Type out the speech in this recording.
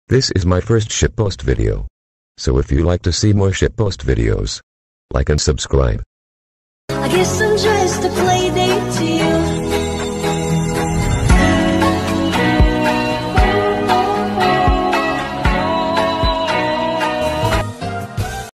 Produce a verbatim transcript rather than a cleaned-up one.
This is my first shitpost video. So if you like to see more shitpost videos, like and subscribe. I guess I'm just a play date to you.